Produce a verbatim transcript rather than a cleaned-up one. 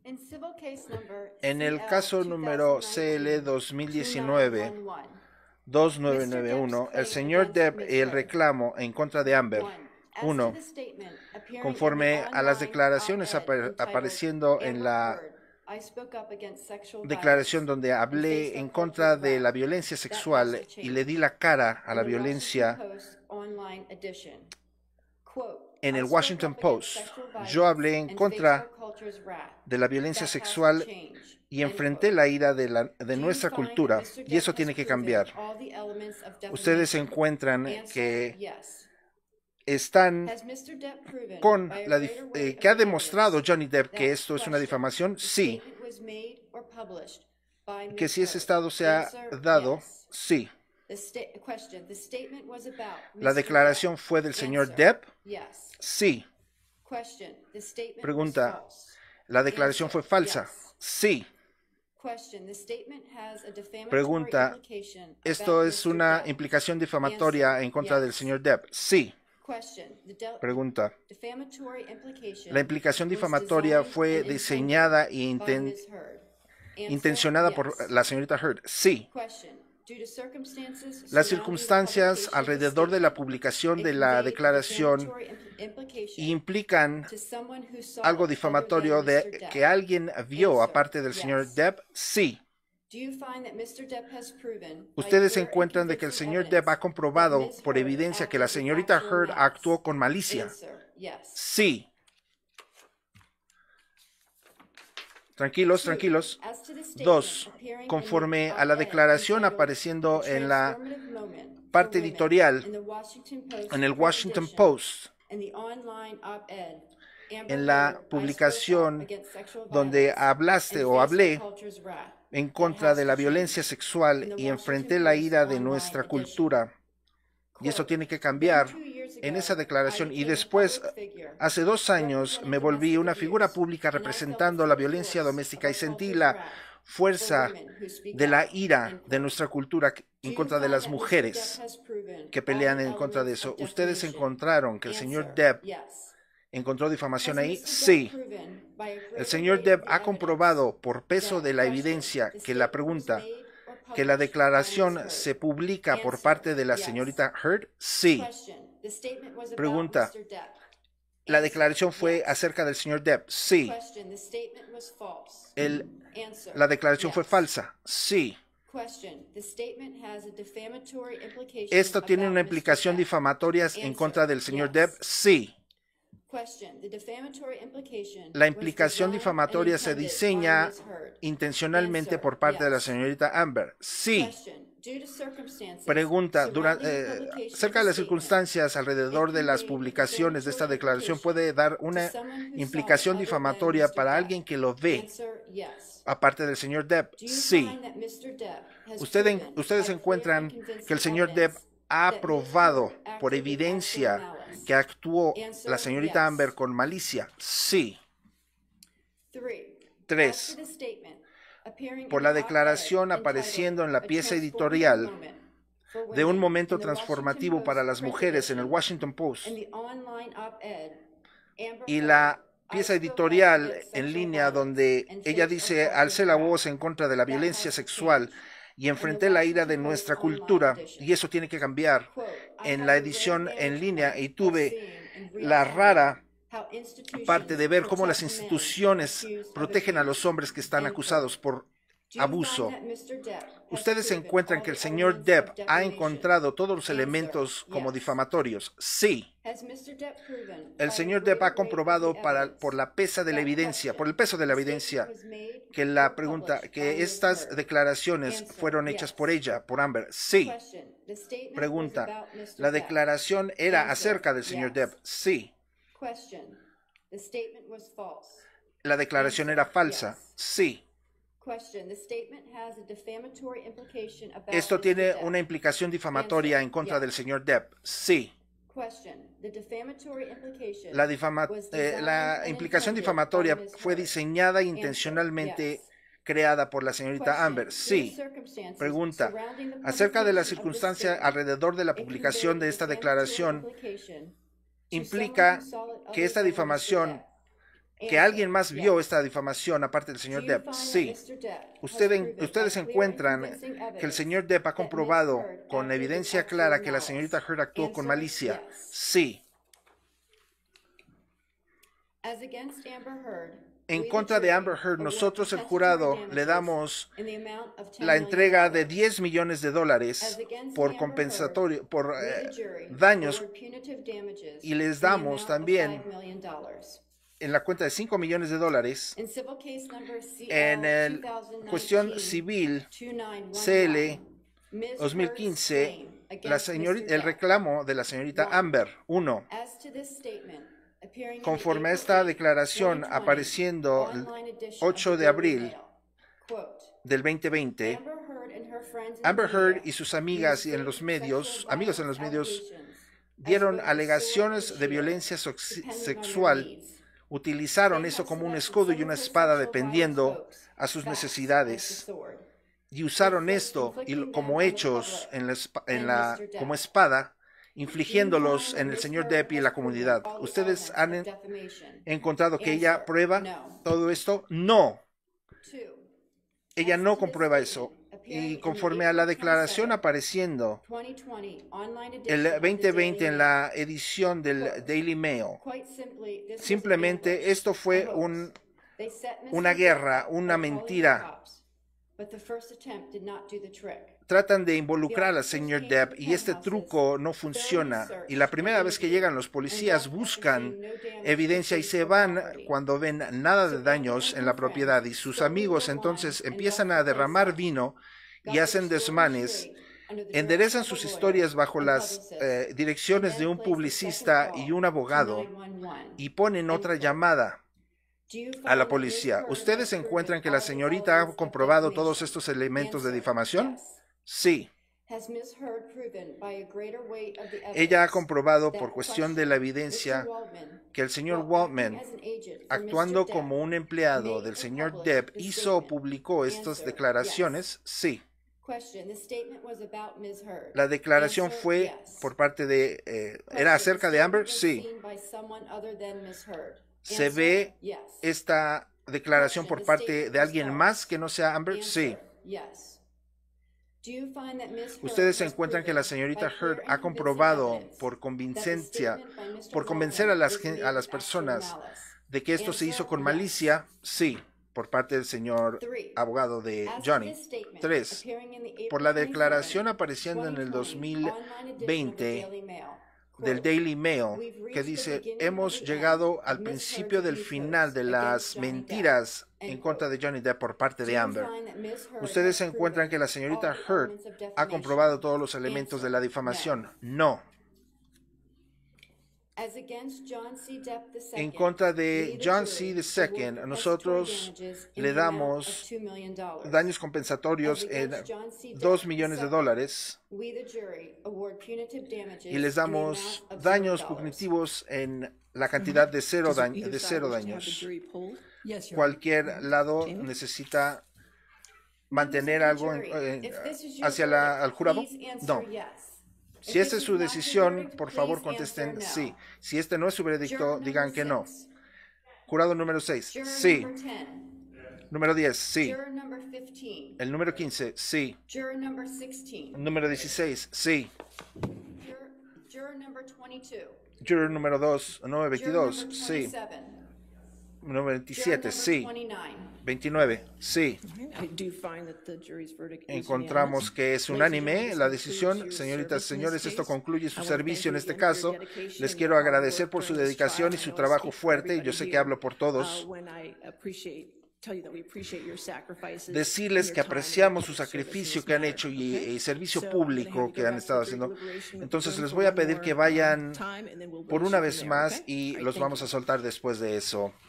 En el caso número C L dos mil diecinueve dos nueve nueve uno, el señor Depp y el reclamo en contra de Amber. uno. Conforme a las declaraciones ap- apareciendo en la declaración donde hablé en contra de la violencia sexual y le di la cara a la violencia en el Washington Post, yo hablé en contra de la violencia sexual y enfrenté la ira de, la, de nuestra cultura, y eso tiene que cambiar. Ustedes encuentran que están con la eh, que ha demostrado Johnny Depp que esto es una difamación. Sí. Que si ese estado se ha dado, sí. La declaración fue del señor Depp. Sí. Pregunta, ¿la declaración fue falsa? Sí. Pregunta, ¿esto es una implicación difamatoria en contra del señor Depp? Sí. Pregunta, ¿la implicación difamatoria fue diseñada e inten intencionada por la señorita Heard? Sí. Las circunstancias alrededor de la publicación de la declaración implican algo difamatorio de que alguien vio aparte del señor Depp. Sí. Ustedes encuentran de que el señor Depp ha comprobado por evidencia que la señorita Heard actuó con malicia. Sí. Tranquilos, tranquilos. Dos, conforme a la declaración apareciendo en la parte editorial en el Washington Post, en la publicación donde hablaste o hablé en contra de la violencia sexual y enfrenté la ira de nuestra cultura, y eso tiene que cambiar en esa declaración. Y después, hace dos años, me volví una figura pública representando la violencia doméstica y sentí la fuerza de la ira de nuestra cultura en contra de las mujeres que pelean en contra de eso. ¿Ustedes encontraron que el señor Depp encontró difamación ahí? Sí. El señor Depp ha comprobado por peso de la evidencia que la pregunta que la declaración se publica por parte de la señorita Heard. Sí. Pregunta, ¿la declaración fue acerca del señor Depp? Sí. El, ¿La declaración fue falsa? Sí. ¿Esto tiene una implicación difamatoria en contra del señor Depp? Sí. La implicación difamatoria se diseña intencionalmente por parte de la señorita Amber. Sí. Pregunta, durante, eh, cerca de las circunstancias alrededor de las publicaciones de esta declaración, ¿puede dar una implicación difamatoria para alguien que lo ve, aparte del señor Depp? Sí. Ustedes, ustedes encuentran que el señor Depp ha probado por evidencia que actuó la señorita Amber con malicia. Sí. Tres. Por la declaración apareciendo en la pieza editorial de un momento transformativo para las mujeres en el Washington Post y la pieza editorial en línea donde ella dice: alcé la voz en contra de la violencia sexual y enfrenté la ira de nuestra cultura, y eso tiene que cambiar. En la edición en línea, y tuve la rara parte de ver cómo las instituciones protegen a los hombres que están acusados por abuso. ¿Ustedes encuentran que el señor Depp ha encontrado todos los elementos como difamatorios? Sí. El señor Depp ha comprobado para, por la pesa de la evidencia, por el peso de la evidencia, que la pregunta, que estas declaraciones fueron hechas por ella, por Amber. Sí. Pregunta, ¿la declaración era acerca del señor Depp? Sí. ¿La declaración era falsa? Sí. ¿Esto tiene una implicación difamatoria en contra del señor Depp? Sí. La, difama eh, la implicación difamatoria fue diseñada intencionalmente creada por la señorita Amber. Sí. Pregunta, acerca de la circunstancia alrededor de la publicación de esta declaración, implica que esta difamación ¿Que alguien más vio esta difamación aparte del señor Depp? Sí. Usted, ustedes encuentran que el señor Depp ha comprobado con evidencia clara que la señorita Heard actuó con malicia. Sí. En contra de Amber Heard, nosotros, el jurado, le damos la entrega de diez millones de dólares por compensatorio, por eh, daños, y les damos también en la cuenta de cinco millones de dólares en el cuestión civil C L dos mil quince, la señorita, el reclamo de la señorita Amber. Uno. Conforme a esta declaración apareciendo el ocho de abril del veinte veinte, Amber Heard y sus amigas y en los medios, amigos en los medios, dieron alegaciones de violencia sexual. Utilizaron eso como un escudo y una espada dependiendo a sus necesidades. Y usaron esto como hechos en la, en la, como espada, infligiéndolos en el señor Depp y en la comunidad. ¿Ustedes han en, encontrado que ella prueba todo esto? No. Ella no comprueba eso. Y conforme a la declaración apareciendo el veinte veinte en la edición del Daily Mail, simplemente esto fue un, una guerra, una mentira. Tratan de involucrar al señor Depp y este truco no funciona. Y la primera vez que llegan los policías buscan evidencia y se van cuando ven nada de daños en la propiedad. Y sus amigos entonces empiezan a derramar vino y hacen desmanes. Enderezan sus historias bajo las eh, direcciones de un publicista y un abogado y ponen otra llamada a la policía. ¿Ustedes encuentran que la señorita ha comprobado todos estos elementos de difamación? Sí. Ella ha comprobado por cuestión de la evidencia que el señor Waldman, actuando como un empleado del señor Depp, hizo o publicó estas declaraciones. Sí. La declaración fue por parte de... Eh, ¿era acerca de Amber? Sí. ¿Se ve esta declaración por parte de alguien más que no sea Amber? Sí. ¿Ustedes encuentran que la señorita Heard ha comprobado por convincencia, por convencer a las, a las personas de que esto se hizo con malicia? Sí, por parte del señor abogado de Johnny. Tres, por la declaración apareciendo en el dos mil veinte del Daily Mail, que dice, hemos llegado al principio del final de las mentiras en contra de Johnny Depp por parte de Amber. ¿Ustedes encuentran que la señorita Heard ha comprobado todos los elementos de la difamación? No. En contra de John C. segundo, nosotros le damos daños compensatorios en dos millones de dólares y les damos daños cognitivos en la cantidad de cero, daño, de cero daños. Cualquier lado necesita mantener algo en, eh, hacia la, al jurado. No. Si esta es su decisión, por favor contesten sí. Si este no es su veredicto, digan que no. Jurado número seis, sí. Número diez, sí. El número quince, sí. El número dieciséis, sí. Juror número dos, número veintidós, sí. Número veintisiete, sí. veintinueve, sí. Encontramos que es unánime la decisión. Señoritas y señores, esto concluye su servicio en este caso. Les quiero agradecer por su dedicación y su trabajo fuerte, y yo sé que hablo por todos. Decirles que apreciamos su sacrificio que han hecho y el servicio público que han estado haciendo. Entonces les voy a pedir que vayan por una vez más y los vamos a soltar después de eso.